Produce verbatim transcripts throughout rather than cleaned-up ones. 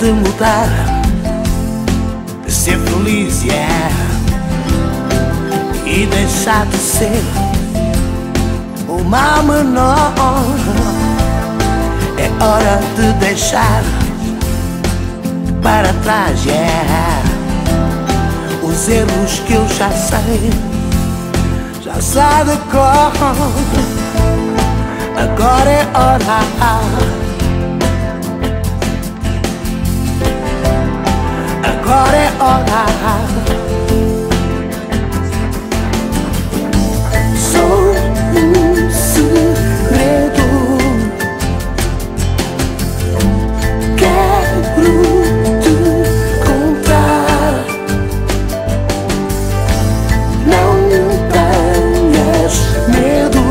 de mudar, de ser feliz, yeah, e deixar de ser o mal menor. É hora de deixar para trás, yeah, os erros que eu já sei, já sei de cor. Agora é hora, agora é hora. Sou um segredo, quero te contar. Não tenhas medo,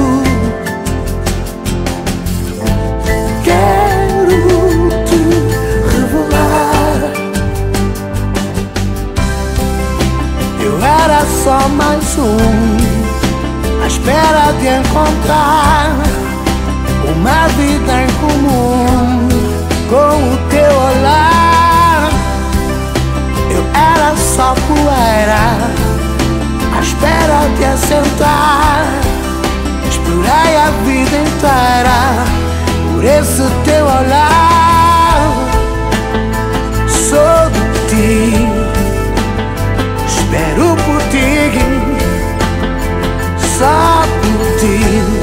quero te revelar. Eu era só mais um à espera de encontrar uma vida em comum com o teu olhar. Eu era só poeira à espera de assentar. Explorei a vida inteira por esse teu olhar. Sou de ti, espero por ti, só por ti.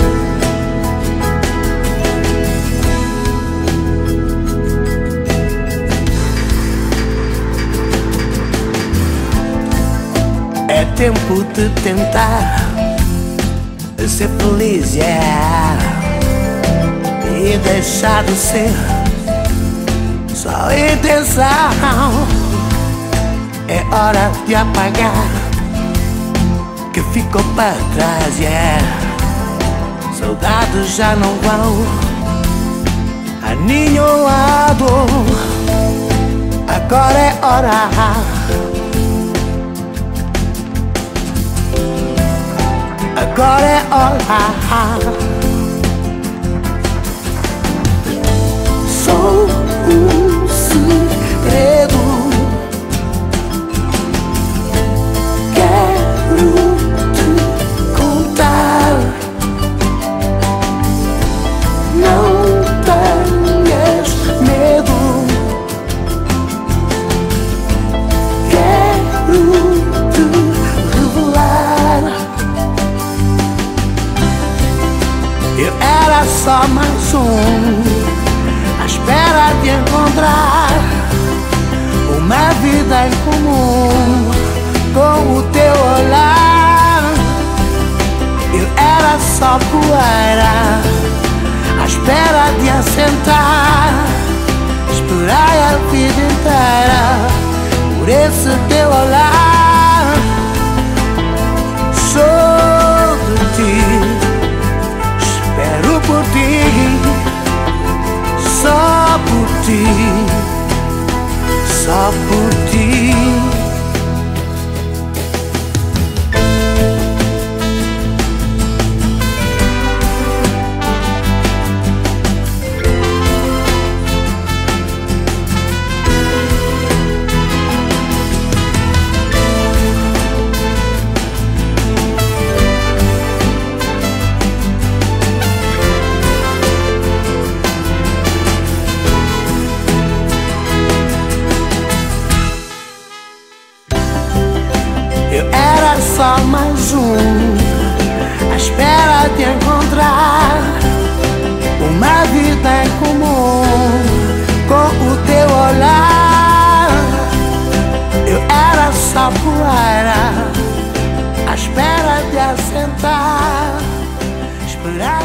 É tempo de tentar ser feliz, yeah, e deixar de ser só intenção. É hora de apagar que ficou para trás, yeah. Saudades já não vão a nenhum lado. Agora é hora, agora é hora. Sou um segredo, quero te contar. Não tenhas medo, quero te revelar. Eu era só mais um à espera de encontrar uma vida em comum com o teu olhar. Eu era só poeira à espera de assentar. Esperei a vida inteira por esse teu olhar. Sou de ti, espero por ti, só por ti, só por ti. Eu era só mais um à espera de encontrar uma vida em comum com o teu olhar. Eu era só poeira à espera de assentar. Esperar